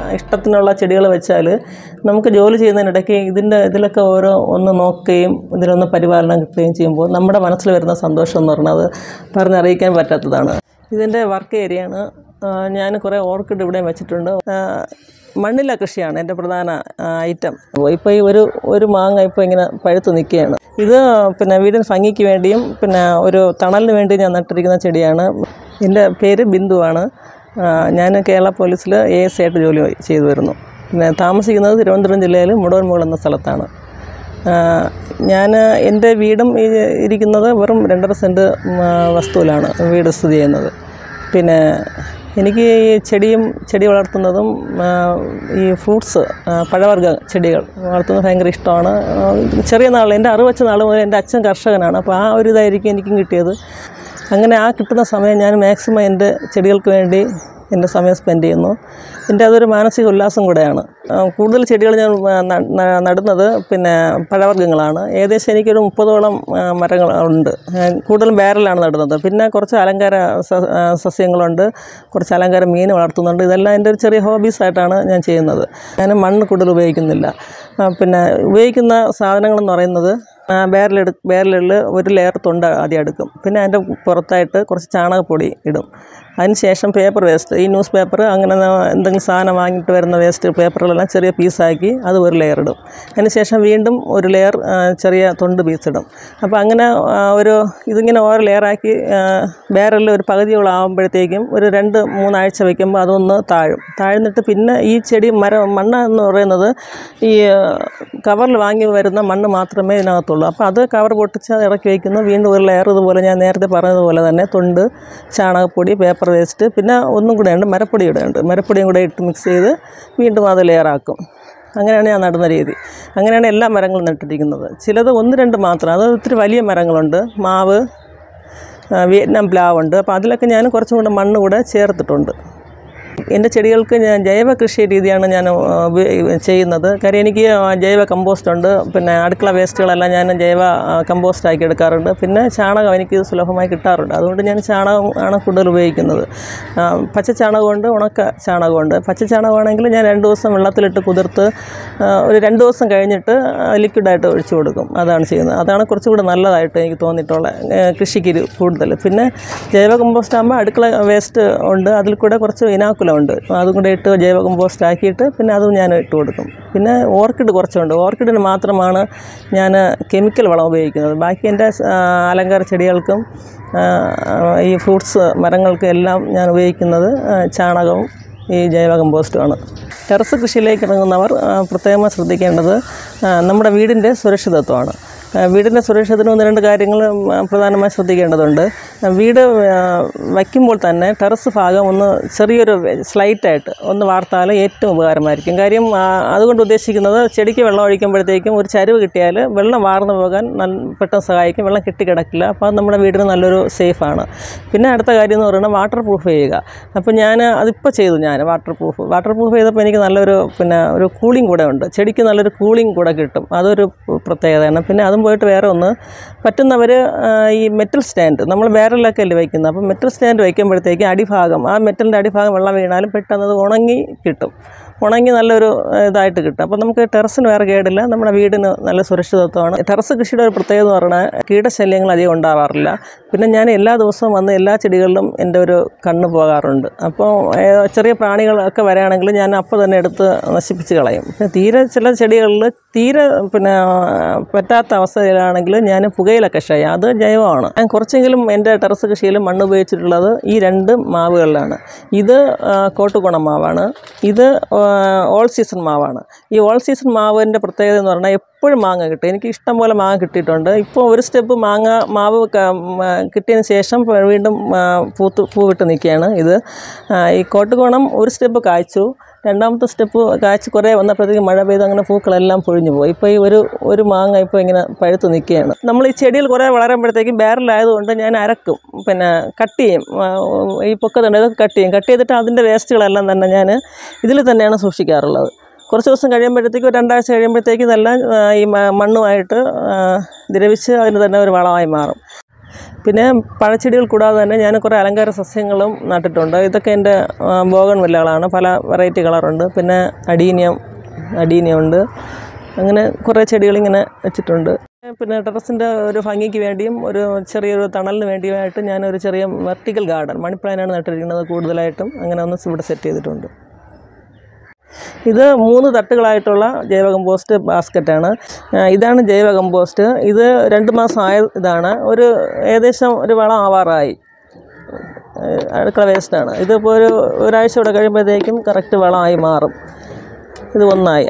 ഇഷ്ടത്തിനുള്ള ചെടികൾ വെച്ചാൽ നമുക്ക് ജോലി ചെയ്യുന്നതിനിടയ്ക്ക് ഇതിലൊക്കെ ഒന്ന് നോക്കുകയും ഇതിലൊന്ന് പരിപാലനം കിട്ടുകയും ചെയ്യുമ്പോൾ നമ്മുടെ മനസ്സിൽ വരുന്ന സന്തോഷം എന്ന് പറഞ്ഞാൽ അത് പറഞ്ഞറിയിക്കാൻ പറ്റാത്തതാണ്. ഇതിൻ്റെ വർക്ക് ഏരിയയാണ്. ഞാൻ കുറേ ഓർക്കിഡ് ഇവിടെ വെച്ചിട്ടുണ്ട്. മണ്ണില കൃഷിയാണ് എൻ്റെ പ്രധാന ഐറ്റം. ഇപ്പോൾ ഈ ഒരു മാങ്ങ ഇപ്പോൾ ഇങ്ങനെ പഴുത്ത് നിൽക്കുകയാണ്. ഇത് വീടിന് ഭംഗിക്ക് വേണ്ടിയും ഒരു തണലിന് വേണ്ടി ഞാൻ നട്ടിരിക്കുന്ന ചെടിയാണ്. എൻ്റെ പേര് ബിന്ദുവാണ്. ഞാൻ കേരള പോലീസിൽ ASI ആയിട്ട് ജോലി ചെയ്തു വരുന്നു. താമസിക്കുന്നത് തിരുവനന്തപുരം ജില്ലയിൽ മുടവൻമുകൾ എന്ന സ്ഥലത്താണ്. എൻ്റെ വീടും ഇരിക്കുന്നത് വെറും 2.5 സെൻറ്റ് വസ്തുവിലാണ് വീട് സ്ഥിതി ചെയ്യുന്നത്. എനിക്ക് ഈ ചെടി വളർത്തുന്നതും ഈ ഫ്രൂട്ട്സ് പഴവർഗ്ഗ ചെടികൾ വളർത്തുന്നത് ഭയങ്കര ഇഷ്ടമാണ്. ചെറിയ നാൾ എൻ്റെ 60 വെച്ച നാൾ മുതൽ എൻ്റെ അച്ഛൻ കർഷകനാണ്. അപ്പോൾ ആ ഒരു ഇതായിരിക്കും എനിക്കും കിട്ടിയത്. അങ്ങനെ ആ കിട്ടുന്ന സമയം ഞാൻ മാക്സിമം എൻ്റെ ചെടികൾക്ക് വേണ്ടി എൻ്റെ സമയം സ്പെൻഡ് ചെയ്യുന്നു. അതൊരു മാനസിക ഉല്ലാസം കൂടെയാണ്. കൂടുതൽ ചെടികൾ ഞാൻ നടുന്നത് പഴവർഗ്ഗങ്ങളാണ്. ഏകദേശം എനിക്കൊരു 30ഓളം മരങ്ങളുണ്ട്. കൂടുതലും ബാരലാണ് നടുന്നത്. കുറച്ച് അലങ്കാര സസ്യങ്ങളുണ്ട്, കുറച്ച് അലങ്കാര മീൻ വളർത്തുന്നുണ്ട്. ഇതെല്ലാം എൻ്റെ ഒരു ചെറിയ ഹോബീസായിട്ടാണ് ഞാൻ ചെയ്യുന്നത്. ഞാൻ മണ്ണ് കൂടുതൽ ഉപയോഗിക്കുന്നില്ല. ഉപയോഗിക്കുന്ന സാധനങ്ങളെന്ന് പറയുന്നത് ബാരലിൽ ഒരു ലെയർ തൊണ്ട് ആദ്യം എടുക്കും. അതിൻ്റെ പുറത്തായിട്ട് കുറച്ച് ചാണകപ്പൊടി ഇടും. അതിനുശേഷം പേപ്പർ വേസ്റ്റ്, ഈ ന്യൂസ് പേപ്പർ അങ്ങനെ എന്തെങ്കിലും സാധനം വാങ്ങിയിട്ട് വരുന്ന വേസ്റ്റ് പേപ്പറുകളെല്ലാം ചെറിയ പീസാക്കി അത് ഒരു ലെയർ ഇടും. അതിനുശേഷം വീണ്ടും ഒരു ലെയർ ചെറിയ തൊണ്ട് പീസിടും. അപ്പോൾ അങ്ങനെ ഇതിങ്ങനെ ഓരോ ലെയറാക്കി ബാരലിൽ ഒരു പകുതിയോളം ആകുമ്പോഴത്തേക്കും ഒരു 2-3 ആഴ്ച വയ്ക്കുമ്പോൾ അതൊന്ന് താഴ്ന്നിട്ട് ഈ ചെടി മണ്ണ് എന്ന് പറയുന്നത് ഈ കവറിൽ വാങ്ങി വരുന്ന മണ്ണ് മാത്രമേ ഇതിനകത്തുള്ളൂ. അപ്പോൾ അത് കവർ പൊട്ടിച്ച് ഇറക്കി വയ്ക്കുന്നു. വീണ്ടും ഒരു ലെയർ ഇതുപോലെ ഞാൻ നേരത്തെ പറഞ്ഞതുപോലെ തന്നെ തൊണ്ട്, ചാണകപ്പൊടി, പേപ്പർ വേസ്റ്റ്, ഒന്നും കൂടെ ഉണ്ട്, മരപ്പൊടിയും കൂടെ ഇട്ട് മിക്സ് ചെയ്ത് വീണ്ടും അത് ലെയറാക്കും. അങ്ങനെയാണ് ഞാൻ നടുന്ന രീതി. അങ്ങനെയാണ് എല്ലാ മരങ്ങളും നട്ടിരിക്കുന്നത്. ചിലത് 1-2 മാത്രം, അത് ഒത്തിരി വലിയ മരങ്ങളുണ്ട്. മാവ്, വിയറ്റ്നാം പ്ലാവുണ്ട്. അപ്പോൾ അതിലൊക്കെ ഞാൻ കുറച്ചും കൂടെ മണ്ണ് കൂടെ ചേർത്തിട്ടുണ്ട്. എൻ്റെ ചെടികൾക്ക് ഞാൻ ജൈവ കൃഷി രീതിയാണ് ഞാൻ ചെയ്യുന്നത്. കാര്യം എനിക്ക് ജൈവ കമ്പോസ്റ്റ് ഉണ്ട്. അടുക്കള വേസ്റ്റുകളെല്ലാം ഞാൻ ജൈവ കമ്പോസ്റ്റാക്കി എടുക്കാറുണ്ട്. ചാണകം എനിക്ക് സുലഭമായി കിട്ടാറുണ്ട്. അതുകൊണ്ട് ഞാൻ ചാണകം ആണ് കൂടുതൽ ഉപയോഗിക്കുന്നത്. പച്ച ചാണകമുണ്ട്, ഉണക്ക ചാണകമുണ്ട്. പച്ച ചാണകമാണെങ്കിൽ ഞാൻ 2 ദിവസം വെള്ളത്തിലിട്ട് കുതിർത്ത് ഒരു 2 ദിവസം കഴിഞ്ഞിട്ട് ലിക്വിഡായിട്ട് ഒഴിച്ചു കൊടുക്കും. അതാണ് ചെയ്യുന്നത്. അതാണ് കുറച്ചുകൂടി നല്ലതായിട്ട് എനിക്ക് തോന്നിയിട്ടുള്ള കൃഷിക്ക് കൂടുതൽ. ജൈവ കമ്പോസ്റ്റ് ആകുമ്പോൾ അടുക്കള വേസ്റ്റ് ഉണ്ട്, അതിൽ കൂടെ കുറച്ച് ഇനാക്കുലം ഉണ്ട്, അതും കൂടെ ഇട്ട് ജൈവ കമ്പോസ്റ്റ് ആക്കിയിട്ട് അതും ഞാൻ ഇട്ട് കൊടുക്കും. ഓർക്കിഡ് കുറച്ചുണ്ട്. ഓർക്കിഡിന് മാത്രമാണ് ഞാൻ കെമിക്കൽ വളം ഉപയോഗിക്കുന്നത്. ബാക്കി എൻ്റെ അലങ്കാര ചെടികൾക്കും ഈ ഫ്രൂട്ട്സ് മരങ്ങൾക്കും എല്ലാം ഞാൻ ഉപയോഗിക്കുന്നത് ചാണകവും ഈ ജൈവ കമ്പോസ്റ്റുമാണ്. ടെറസ് കൃഷിയിലേക്ക് ഇറങ്ങുന്നവർ പ്രത്യേകം ശ്രദ്ധിക്കേണ്ടത് നമ്മുടെ വീടിൻ്റെ സുരക്ഷിതത്വമാണ്. വീടിൻ്റെ സുരക്ഷത്തിന് 1-2 കാര്യങ്ങൾ പ്രധാനമായി ശ്രദ്ധിക്കേണ്ടതുണ്ട്. വീട് വയ്ക്കുമ്പോൾ തന്നെ ടെറസ് ഭാഗം ഒന്ന് ചെറിയൊരു സ്ലൈറ്റായിട്ട് ഒന്ന് വാർത്താൽ ഏറ്റവും ഉപകാരമായിരിക്കും. കാര്യം അതുകൊണ്ട് ഉദ്ദേശിക്കുന്നത് ചെടിക്ക് വെള്ളം ഒഴിക്കുമ്പോഴത്തേക്കും ഒരു ചരിവ് കിട്ടിയാൽ വെള്ളം വാർന്നു പോകാൻ പെട്ടെന്ന് സഹായിക്കും. വെള്ളം കെട്ടിക്കിടക്കില്ല. അപ്പോൾ അത് നമ്മുടെ വീടിന് നല്ലൊരു സേഫാണ്. അടുത്ത കാര്യം എന്ന് പറയുന്നത് വാട്ടർ പ്രൂഫ് ചെയ്യുക. അപ്പോൾ അതിപ്പോൾ ചെയ്തു. വാട്ടർ പ്രൂഫ് ചെയ്തപ്പോൾ എനിക്ക് നല്ലൊരു ഒരു കൂളിംഗ് കൂടെ ഉണ്ട്. ചെടിക്ക് നല്ലൊരു കൂളിംഗ് കൂടെ കിട്ടും. അതൊരു പ്രത്യേകതയാണ്. അതും പോയിട്ട് വേറെ ഒന്ന് പറ്റുന്നവർ ഈ മെറ്റൽ സ്റ്റാൻഡ് നമ്മൾ ബാരലൊക്കെ അല്ലേ വയ്ക്കുന്നത്. അപ്പോൾ മെറ്റൽ സ്റ്റാൻഡ് വയ്ക്കുമ്പോഴത്തേക്ക് ആ മെറ്റലിൻ്റെ അടിഭാഗം വെള്ളം വീണാലും പെട്ടെന്ന് അത് ഉണങ്ങി നല്ലൊരു ഇതായിട്ട് കിട്ടും. അപ്പോൾ നമുക്ക് ടെറസിന് വേറെ കേടില്ല, നമ്മുടെ വീടിന് നല്ല സുരക്ഷിതത്വമാണ്. ടെറസ് കൃഷിയുടെ ഒരു പ്രത്യേകത എന്ന് പറഞ്ഞാൽ കീടശല്യങ്ങൾ അധികം ഉണ്ടാവാറില്ല. ഞാൻ എല്ലാ ദിവസവും വന്ന് എല്ലാ ചെടികളിലും എൻ്റെ ഒരു കണ്ണ് പോകാറുണ്ട്. അപ്പോൾ ചെറിയ പ്രാണികളൊക്കെ വരികയാണെങ്കിൽ ഞാൻ അപ്പോൾ തന്നെ എടുത്ത് നശിപ്പിച്ച് കളയും. ചില ചെടികളിൽ തീരെ പറ്റാത്ത അവസ്ഥയിലാണെങ്കിൽ ഞാൻ പുകയില കഷായം, അത് ജൈവമാണ്. ഞാൻ കുറച്ചെങ്കിലും എൻ്റെ ടെറസ് കൃഷിയിൽ മണ്ണ് ഉപയോഗിച്ചിട്ടുള്ളത് ഈ 2 മാവുകളിലാണ്. ഇത് കോട്ടുകുണം മാവാണ്, ഇത് ഓൾ സീസൺ മാവാണ്. ഈ ഓൾ സീസൺ മാവിൻ്റെ പ്രത്യേകത എന്ന് പറഞ്ഞാൽ എപ്പോഴും മാങ്ങ കിട്ടും. എനിക്ക് ഇഷ്ടം പോലെ മാങ്ങ കിട്ടിയിട്ടുണ്ട്. ഇപ്പോൾ ഒരു സ്റ്റെപ്പ് മാവ് കിട്ടിയതിന് ശേഷം വീണ്ടും പൂവിട്ട് നിൽക്കുകയാണ്. ഈ കോട്ടുകുണം ഒരു സ്റ്റെപ്പ് കായ്ച്ചു, രണ്ടാമത്തെ സ്റ്റെപ്പ് കായ്ച്ച് കുറേ വന്നപ്പോഴത്തേക്ക് മഴ പെയ്ത് അങ്ങനെ പൂക്കളെല്ലാം പൊഴിഞ്ഞു പോയി. ഇപ്പോൾ ഈ ഒരു മാങ്ങ ഇപ്പോൾ ഇങ്ങനെ പഴുത്ത് നിൽക്കുകയാണ്. നമ്മൾ ഈ ചെടികൾ കുറേ വളരുമ്പോഴത്തേക്കും ബാരലായതുകൊണ്ട് ഞാൻ അരക്കും, കട്ട് ചെയ്യും. ഈ പൊക്കത്തുണ്ട് ഇതൊക്കെ കട്ട് ചെയ്തിട്ട് അതിൻ്റെ വേസ്റ്റുകളെല്ലാം തന്നെ ഞാൻ ഇതിൽ തന്നെയാണ് സൂക്ഷിക്കാറുള്ളത്. കുറച്ച് ദിവസം കഴിയുമ്പോഴത്തേക്കും 2 ആഴ്ച കഴിയുമ്പോഴത്തേക്കും ഇതെല്ലാം ഈ മണ്ണുമായിട്ട് ദ്രവിച്ച് അതിന് തന്നെ ഒരു വളമായി മാറും. പിന്നെ പഴച്ചെടികൾ കൂടാതെ തന്നെ ഞാൻ കുറേ അലങ്കാര സസ്യങ്ങളും നട്ടിട്ടുണ്ട്. ഇതൊക്കെ എൻ്റെ ബോഗൺവില്ലകളാണ്. പല വെറൈറ്റി കളറുണ്ട്. പിന്നെ അഡീനിയമുണ്ട്. അങ്ങനെ കുറേ ചെടികളിങ്ങനെ വെച്ചിട്ടുണ്ട്. പിന്നെ ടെറസിൻ്റെ ഒരു ഭംഗിക്ക് വേണ്ടിയും ഒരു ചെറിയൊരു തണലിന് വേണ്ടിയുമായിട്ട് ഞാനൊരു ചെറിയ വെർട്ടിക്കൽ ഗാർഡൻ മണി പ്ലാന്റാണ് നട്ടിരിക്കുന്നത് കൂടുതലായിട്ടും. അങ്ങനെ ഒന്ന് ഇവിടെ സെറ്റ് ചെയ്തിട്ടുണ്ട്. ഇത് 3 തട്ടുകളായിട്ടുള്ള ജൈവ കമ്പോസ്റ്റ് ബാസ്ക്കറ്റാണ്. ഇതാണ് ജൈവ കമ്പോസ്റ്റ്. ഇത് 2 മാസം ആയ ഇതാണ്. ഏകദേശം ഒരു വളം ആവാറായി. അടുക്കള വേസ്റ്റാണ്. ഇതിപ്പോൾ ഒരാഴ്ച കൂടെ കഴിയുമ്പോഴത്തേക്കും കറക്റ്റ് വളമായി മാറും. ഇത് ഒന്നായി.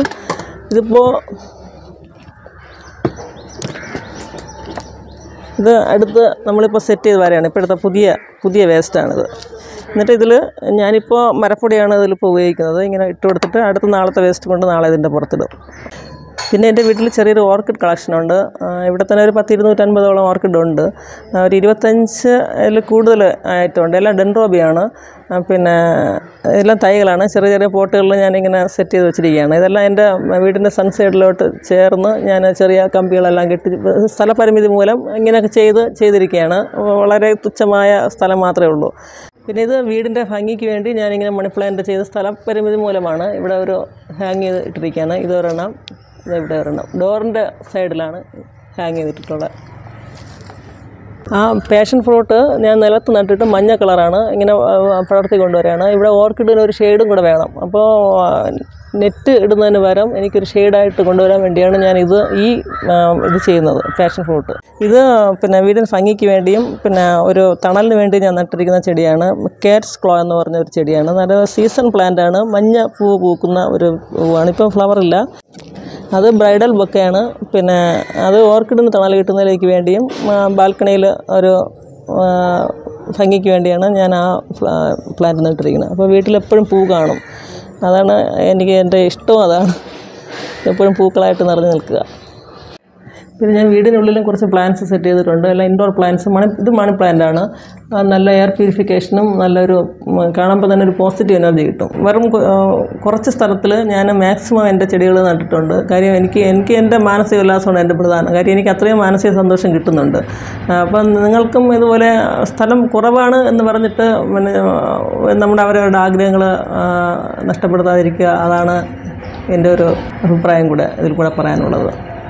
അടുത്ത് നമ്മളിപ്പോൾ സെറ്റ് ചെയ്ത് വരികയാണ്. ഇപ്പോഴത്തെ പുതിയ വേസ്റ്റാണിത്. എന്നിട്ട് ഞാനിപ്പോൾ മരപ്പൊടിയാണ് ഇതിലിപ്പോൾ ഉപയോഗിക്കുന്നത്. ഇങ്ങനെ ഇട്ട് കൊടുത്തിട്ട് അടുത്ത നാളത്തെ വേസ്റ്റ് കൊണ്ട് നാളെ ഇതിൻ്റെ പുറത്തിടും. പിന്നെ എൻ്റെ വീട്ടിൽ ചെറിയൊരു ഓർക്കിഡ് കളക്ഷനുണ്ട്. ഇവിടെ തന്നെ ഒരു 10-250ഓളം ഓർക്കിഡുണ്ട്. ഒരു 25 കൂടുതൽ ആയിട്ടുണ്ട്. എല്ലാം ഡെൻഡ്രോബിയാണ്. പിന്നെ എല്ലാം തൈകളാണ്. ചെറിയ ചെറിയ പോട്ടുകളിൽ ഞാനിങ്ങനെ സെറ്റ് ചെയ്ത് വെച്ചിരിക്കുകയാണ്. ഇതെല്ലാം എൻ്റെ വീടിൻ്റെ സൺസൈഡിലോട്ട് ചേർന്ന് ഞാൻ ചെറിയ കമ്പികളെല്ലാം കെട്ടി സ്ഥലപരിമിതി മൂലം ഇങ്ങനെയൊക്കെ ചെയ്തിരിക്കുകയാണ്. വളരെ തുച്ഛമായ സ്ഥലം മാത്രമേ ഉള്ളൂ. പിന്നെ ഇത് വീടിൻ്റെ ഭംഗിക്ക് വേണ്ടി ഞാനിങ്ങനെ മണി പ്ലാന്റ് ചെയ്ത സ്ഥലപരിമിതി മൂലമാണ് ഇവിടെ ഒരു ഹാങ് ചെയ്ത് ഇട്ടിരിക്കുകയാണ്. ഇവിടെ ഒരെണ്ണം ഡോറിൻ്റെ സൈഡിലാണ് ഹാങ് ചെയ്തിട്ടുള്ളത്. ആ പാഷൻ ഫ്രൂട്ട് ഞാൻ നിലത്ത് നട്ടിട്ട് മഞ്ഞ കളറാണ്. ഇങ്ങനെ പടർത്തി കൊണ്ടുവരികയാണ്. ഇവിടെ ഓർക്കിഡിന് ഒരു ഷെയ്ഡും കൂടെ വേണം. അപ്പോൾ നെറ്റ് ഇടുന്നതിന് പകരം എനിക്കൊരു ഷെയ്ഡായിട്ട് കൊണ്ടുവരാൻ വേണ്ടിയാണ് ഞാൻ ഇത് ചെയ്യുന്നത്. പാഷൻ ഫ്രൂട്ട് ഇത് പിന്നെ വീടിന് ഭംഗിക്ക് വേണ്ടിയും പിന്നെ ഒരു തണലിന് വേണ്ടി ഞാൻ നട്ടിരിക്കുന്ന ചെടിയാണ്. കാറ്റ്സ് ക്ലോ എന്ന് പറഞ്ഞ ഒരു ചെടിയാണ്. നല്ല സീസൺ പ്ലാന്റാണ്. മഞ്ഞ പൂവ് പൂക്കുന്ന ഒരു പൂവാണ്. ഇപ്പം ഫ്ലവറില്ല. അത് ബ്രൈഡൽ ബൊക്കെയാണ്. പിന്നെ അത് ഓർക്കിഡിന് തണൽ കിട്ടുന്നതിലേക്ക് വേണ്ടിയും ബാൽക്കണിയിൽ ഒരു ഭംഗിക്ക് വേണ്ടിയാണ് ഞാൻ ആ പ്ലാന്റ് നട്ടിരിക്കുന്നത്. അപ്പോൾ വീട്ടിലെപ്പോഴും പൂ കാണും. അതാണ് എൻ്റെ ഇഷ്ടവും അതാണ്. എപ്പോഴും പൂക്കളായിട്ട് നിറഞ്ഞു നിൽക്കുക. പിന്നെ ഞാൻ വീടിനുള്ളിലും കുറച്ച് പ്ലാന്റ്സ് സെറ്റ് ചെയ്തിട്ടുണ്ട്. എല്ലാം ഇൻഡോർ പ്ലാന്റ്സ്. ഇത് മണി പ്ലാന്റാണ്. നല്ല എയർ പ്യൂരിഫിക്കേഷനും നല്ലൊരു കാണുമ്പോൾ തന്നെ ഒരു പോസിറ്റീവ് എനർജി കിട്ടും. വെറും കുറച്ച് സ്ഥലത്തിൽ ഞാൻ മാക്സിമം എൻ്റെ ചെടികൾ നട്ടിട്ടുണ്ട്. കാര്യം എനിക്ക് എൻ്റെ മാനസിക ഉല്ലാസമാണ് എൻ്റെ പ്രധാനം. കാര്യം എനിക്ക് അത്രയും മാനസിക സന്തോഷം കിട്ടുന്നുണ്ട്. അപ്പം നിങ്ങൾക്കും ഇതുപോലെ സ്ഥലം കുറവാണ് എന്ന് പറഞ്ഞിട്ട് പിന്നെ അവരവരുടെ ആഗ്രഹങ്ങൾ നഷ്ടപ്പെടുത്താതിരിക്കുക. അതാണ് എൻ്റെ ഒരു അഭിപ്രായം കൂടെ ഇതിൽ കൂടെ പറയാനുള്ളത്.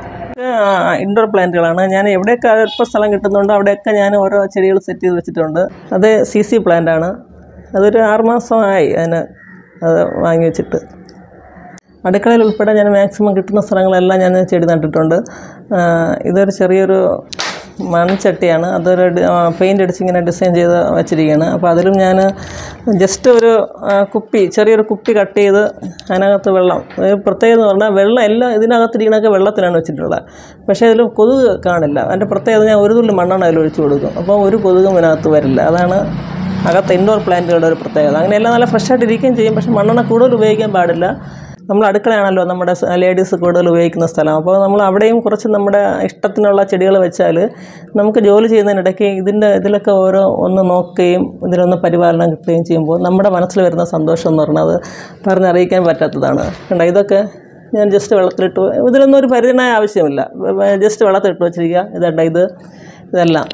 ഇൻഡോർ പ്ലാന്റുകളാണ്. ഞാൻ എവിടെയൊക്കെ അല്പം സ്ഥലം കിട്ടുന്നുണ്ടോ അവിടെയൊക്കെ ഞാൻ ഓരോ ചെടികൾ സെറ്റ് ചെയ്ത് വെച്ചിട്ടുണ്ട്. അത് CC പ്ലാന്റാണ്. അതൊരു 6 മാസമായി അത് വാങ്ങി വെച്ചിട്ട്. അടുക്കളയിൽ ഉൾപ്പെടെ ഞാൻ മാക്സിമം കിട്ടുന്ന സ്ഥലങ്ങളെല്ലാം ഞാൻ ചെടി നട്ടിട്ടുണ്ട്. ഇതൊരു ചെറിയൊരു മൺചട്ടിയാണ്. അതൊരു പെയിൻ്റ് അടിച്ച് ഇങ്ങനെ ഡിസൈൻ ചെയ്ത് വെച്ചിരിക്കുകയാണ്. അപ്പോൾ അതിലും ഞാൻ ജസ്റ്റ് ഒരു ചെറിയൊരു കുപ്പി കട്ട് ചെയ്ത് അതിനകത്ത് വെള്ളം പ്രത്യേകത എന്ന് പറഞ്ഞാൽ വെള്ളം എല്ലാം ഇതിനകത്തിരിക്കണൊക്കെ വെള്ളത്തിലാണ് വെച്ചിട്ടുള്ളത്. പക്ഷേ അതിൽ കൊതുക് കാണില്ല. അതിൻ്റെ പ്രത്യേകത ഞാൻ ഒരു തുള്ളി മണ്ണെണ്ണ അതിൽ ഒഴിച്ചു കൊടുക്കും. അപ്പോൾ ഒരു കൊതുകും ഇതിനകത്ത് വരില്ല. അതാണ് അകത്ത് ഇൻഡോർ പ്ലാന്റുകളുടെ ഒരു പ്രത്യേകത. അങ്ങനെ എല്ലാം നല്ല ഫ്രഷായിട്ട് ഇരിക്കുകയും ചെയ്യും. പക്ഷേ മണ്ണെണ്ണ കൂടുതൽ ഉപയോഗിക്കാൻ പാടില്ല. നമ്മൾ അടുക്കളയാണല്ലോ നമ്മുടെ ലേഡീസ് കൂടുതൽ ഉപയോഗിക്കുന്ന സ്ഥലം. അപ്പോൾ നമ്മൾ അവിടെയും കുറച്ച് നമ്മുടെ ഇഷ്ടത്തിനുള്ള ചെടികൾ വെച്ചാൽ നമുക്ക് ജോലി ചെയ്യുന്നതിനിടയ്ക്ക് ഇതിലൊക്കെ ഒന്ന് നോക്കുകയും ഇതിലൊന്ന് പരിപാലനം കിട്ടുകയും ചെയ്യുമ്പോൾ നമ്മുടെ മനസ്സിൽ വരുന്ന സന്തോഷം എന്ന് പറഞ്ഞത് പറഞ്ഞറിയിക്കാൻ പറ്റാത്തതാണ്. കണ്ടോ, ഇതൊക്കെ ഞാൻ ജസ്റ്റ് വെള്ളത്തിലിട്ട്, ഇതിലൊന്നും ഒരു പരിചരണമായ ആവശ്യമില്ല. ജസ്റ്റ് വെള്ളത്തിലിട്ട് വെച്ചിരിക്കുക. ഇതെല്ലാം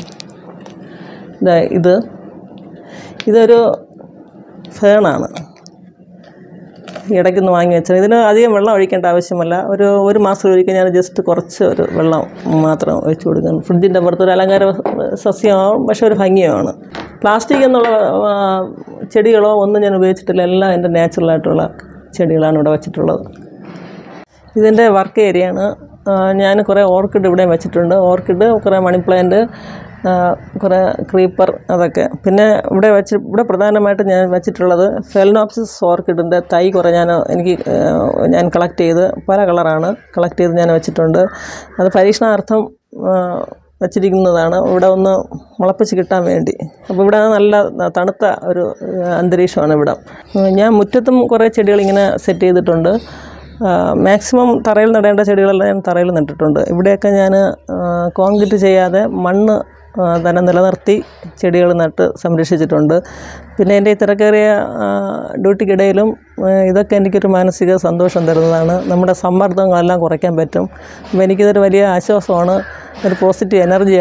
ഇതൊരു ഫേണാണ്. ഇടയ്ക്കൊന്ന് വാങ്ങി വെച്ചത്. ഇതിന് അധികം വെള്ളം ഒഴിക്കേണ്ട ആവശ്യമല്ല. ഒരു മാസം ഒഴിക്കാൻ ഞാൻ ജസ്റ്റ് കുറച്ച് ഒരു വെള്ളം മാത്രം ഒഴിച്ചു കൊടുക്കുന്നു. ഫ്രിഡ്ജിൻ്റെ പുറത്തൊരു അലങ്കാര സസ്യമാവും, പക്ഷേ ഒരു ഭംഗിയുമാണ്. പ്ലാസ്റ്റിക് എന്നുള്ള ചെടികളോ ഒന്നും ഞാൻ ഉപയോഗിച്ചിട്ടില്ല. എല്ലാം എൻ്റെ നാച്ചുറലായിട്ടുള്ള ചെടികളാണ് ഇവിടെ വെച്ചിട്ടുള്ളത്. ഇതിൻ്റെ വർക്ക് ഏരിയയാണ്. ഞാൻ കുറേ ഓർക്കിഡ് ഇവിടെ വെച്ചിട്ടുണ്ട്. ഓർക്കിഡ്, കുറേ മണി പ്ലാന്റ്, കുറേ ക്രീപ്പർ, അതൊക്കെ. പിന്നെ ഇവിടെ പ്രധാനമായിട്ട് ഞാൻ വെച്ചിട്ടുള്ളത് ഫെലനോപ്സിസ് ഓർക്കിഡിൻ്റെ തൈ കുറേ ഞാൻ കളക്ട് ചെയ്ത് പല കളറാണ് കളക്ട് ചെയ്ത് ഞാൻ വെച്ചിട്ടുണ്ട്. അത് പരീക്ഷണാർത്ഥം വെച്ചിരിക്കുന്നതാണ്. ഇവിടെ ഒന്ന് മുളപ്പിച്ച് കിട്ടാൻ വേണ്ടി. അപ്പോൾ ഇവിടെ നല്ല തണുത്ത ഒരു അന്തരീക്ഷമാണ് ഇവിടെ. ഞാൻ മുറ്റത്തും കുറേ ചെടികളിങ്ങനെ സെറ്റ് ചെയ്തിട്ടുണ്ട്. മാക്സിമം തറയിൽ നടേണ്ട ചെടികളെല്ലാം ഞാൻ തറയിൽ നട്ടിട്ടുണ്ട്. ഇവിടെയൊക്കെ ഞാൻ കോൺക്രീറ്റ് ചെയ്യാതെ മണ്ണ് തന്നെ നിലനിർത്തി ചെടികൾ നട്ട് സംരക്ഷിച്ചിട്ടുണ്ട്. പിന്നെ എൻ്റെ ഈ തിരക്കേറിയ ഡ്യൂട്ടിക്കിടയിലും ഇതൊക്കെ എനിക്കൊരു മാനസിക സന്തോഷം തരുന്നതാണ്. നമ്മുടെ സമ്മർദ്ദങ്ങളെല്ലാം കുറയ്ക്കാൻ പറ്റും. അപ്പോൾ എനിക്കിതൊരു വലിയ ആശ്വാസമാണ്, ഒരു പോസിറ്റീവ് എനർജിയാണ്.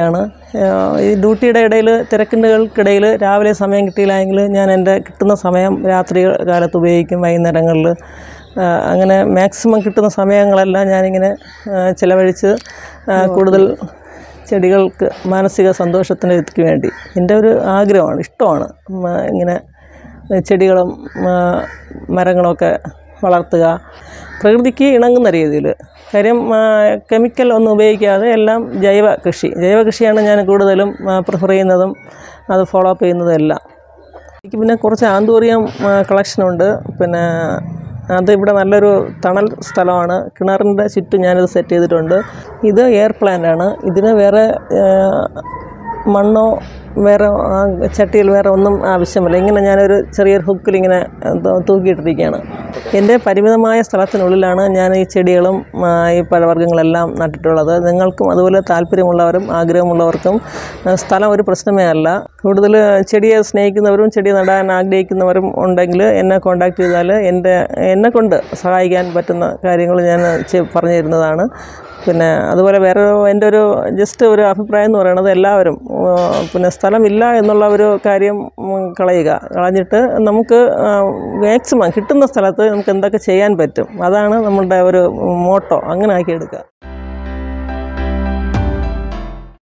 ഈ ഡ്യൂട്ടിയുടെ ഇടയിൽ തിരക്കിൻ്റെകൾക്കിടയിൽ രാവിലെ സമയം കിട്ടിയില്ലെങ്കിൽ ഞാൻ എൻ്റെ കിട്ടുന്ന സമയം രാത്രി കാലത്ത് ഉപയോഗിക്കും, വൈകുന്നേരങ്ങളിൽ. അങ്ങനെ മാക്സിമം കിട്ടുന്ന സമയങ്ങളെല്ലാം ഞാനിങ്ങനെ ചിലവഴിച്ച് കൂടുതൽ ചെടികൾക്ക് മാനസിക സന്തോഷത്തിനൊക്കെ വേണ്ടി എൻ്റെ ഒരു ആഗ്രഹമാണ്, ഇഷ്ടമാണ് ഇങ്ങനെ ചെടികളും മരങ്ങളൊക്കെ വളർത്തുക, പ്രകൃതിക്ക് ഇണങ്ങുന്ന രീതിയിൽ. കാര്യം കെമിക്കൽ ഒന്നും ഉപയോഗിക്കാതെ എല്ലാം ജൈവ കൃഷിയാണ് ഞാൻ കൂടുതലും പ്രിഫർ ചെയ്യുന്നതും അത് ഫോളോ അപ്പ് ചെയ്യുന്നതും എല്ലാം. എനിക്ക് പിന്നെ കുറച്ച് ആന്തൂറിയം കളക്ഷനുണ്ട്. പിന്നെ അത് ഇവിടെ നല്ലൊരു തണൽ സ്ഥലമാണ്. കിണറിൻ്റെ ചുറ്റും ഞാനിത് സെറ്റ് ചെയ്തിട്ടുണ്ട്. ഇത് എയർ പ്ലാന്റാണ്. ഇതിന് വേറെ മണ്ണോ വേറെ ചട്ടിയിൽ വേറെ ഒന്നും ആവശ്യമില്ല. ഇങ്ങനെ ഞാനൊരു ചെറിയൊരു ഹുക്കിലിങ്ങനെ തൂക്കിയിട്ടിരിക്കുകയാണ്. എൻ്റെ പരിമിതമായ സ്ഥലത്തിനുള്ളിലാണ് ഞാൻ ഈ ചെടികളും ഈ പഴവർഗ്ഗങ്ങളെല്ലാം നട്ടിട്ടുള്ളത്. നിങ്ങൾക്കും അതുപോലെ താല്പര്യമുള്ളവരും ആഗ്രഹമുള്ളവർക്കും സ്ഥലം ഒരു പ്രശ്നമേ അല്ല. കൂടുതൽ ചെടിയെ സ്നേഹിക്കുന്നവരും ചെടി നടാൻ ആഗ്രഹിക്കുന്നവരും ഉണ്ടെങ്കിൽ എന്നെ കോൺടാക്റ്റ് ചെയ്താൽ എന്നെക്കൊണ്ട് സഹായിക്കാൻ പറ്റുന്ന കാര്യങ്ങൾ ഞാൻ പറഞ്ഞു തരുന്നതാണ്. പിന്നെ അതുപോലെ വേറെ എൻ്റെ ഒരു ജസ്റ്റ് ഒരു അഭിപ്രായം എന്ന് പറയുന്നത് എല്ലാവരും പിന്നെ സ്ഥലമില്ല എന്നുള്ള ഒരു കാര്യം കളഞ്ഞിട്ട് നമുക്ക് മാക്സിമം കിട്ടുന്ന സ്ഥലത്ത് നമുക്ക് എന്തൊക്കെ ചെയ്യാൻ പറ്റും, അതാണ് നമ്മളുടെ ഒരു മോട്ടോ. അങ്ങനെ ആക്കിയെടുക്കുക.